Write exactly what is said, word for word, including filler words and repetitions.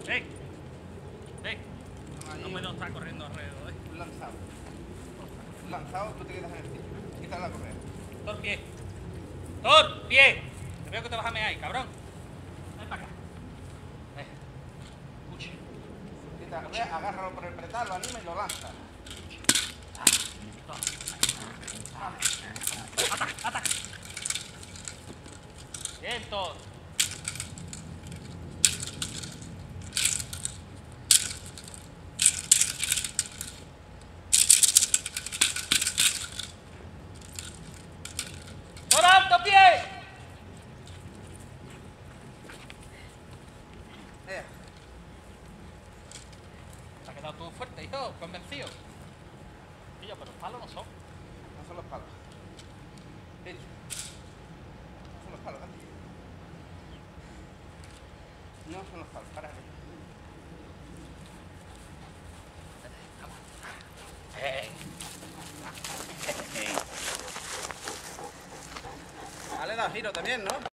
¡Eh! ¡Eh! No puedo estar corriendo alrededor, ¿eh? Un lanzado. Un lanzado, tú te quedas en el sitio. Quita la correa. ¡Tor, pie! ¡Tor, pie! Te veo que te vas a mear ahí, cabrón. Ven para acá. Eh. Escuche. Quita la correa, agárralo por el pretal, lo anima y lo lanza. ¡Ataca, ataca! Bien, Tor. ¡Tor, alto, pie! Ea. Te has quedado tú fuerte, hijo, convencido. Tío, pero los palos no son. No son los palos. Hecho. No son los palos, ¿vale? No son los palos, para. Eh. Vale, da giro también, ¿no?